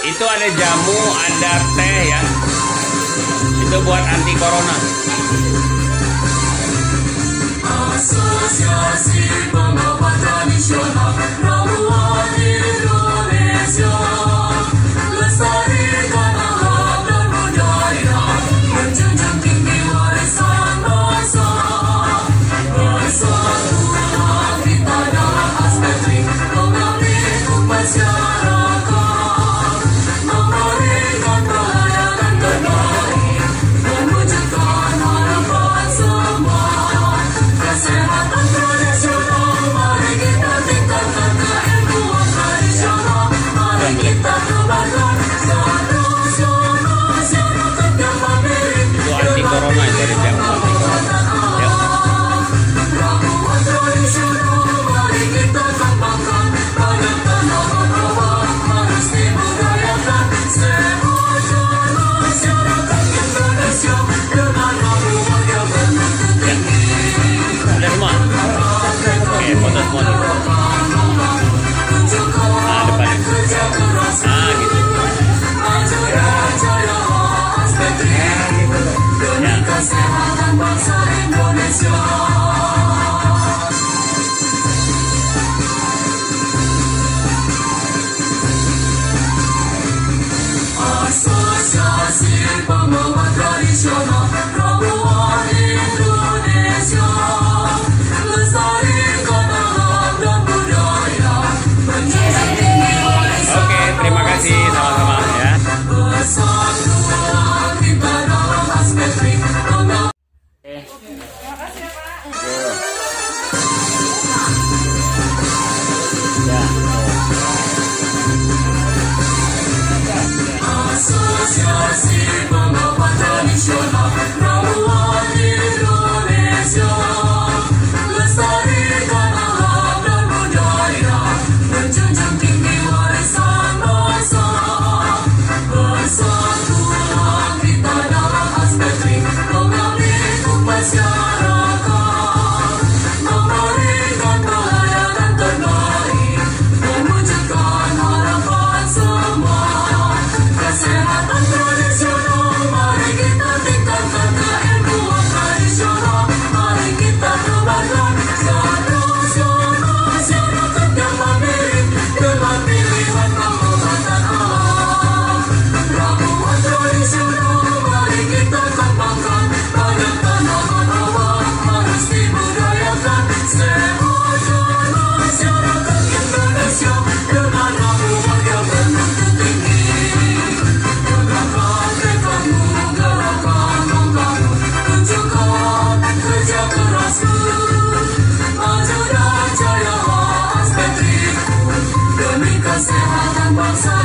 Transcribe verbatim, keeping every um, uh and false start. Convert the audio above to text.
Itu ada jamu, ada teh ya. Itu buat anti corona. Asosiasi Pengobat Tradisional Ramuan Indonesia, lestarikan alam dan budaya, menjunjung tinggi warisan bangsa. Bersatulah kita dalam aspek ekonomi masyarakat, memberikan pelayanan terbaik, mewujudkan harapan semua. Kesehatan tradisional, mari kita tingkatkan keilmuan tradisional, mari kita kembangkan tradisional masyarakat yang mandiri. Itu anti corona dari jamu anti corona. Ya. Ramuan tradisional, mari kita kembangkan, banyak tanaman obat harus dibudayakan. Sehatkan masyarakat Indonesia dengan ramuan yang bermutu tinggi. Udah semua? Oke, foto semua nih. Nah, depan. Nah, gitu. Demi kesehatan bangsa Indonesia. Asosiasi Pengobat Tradisional Ramuan Indonesia, lestarikan alam dan budaya, menjunjung tinggi warisan. Oke, terima kasih sama-sama ya. Bersatulah kita dalam aspek ekonomi. Asosiasi Pengobat Tradisional Ramuan Indonesia, lestarikan alam dan budaya, menjunjung tinggi warisan bangsa. Bersatulah kita dalam aspek ekonomi masyarakat, memberikan pelayanan terbaik, mewujudkan harapan semua. Kesehatan tradisional, mari kita tingkatkan keilmuan tradisional, mari kita kembangkan tradisional masyarakat yang mandiri dengan pilihan pengobatan alam. Ramuan tradisional, mari kita kembangkan, banyak tanaman obat harus dibudayakan. Sehatkan masyarakat Indonesia dengan ramuan yang bermutu tinggi. Gerakan reklammu, gerakan banggamu, tunjukkan kerja kerasmu, maju dan jaya aspek demi kesehatan bangsa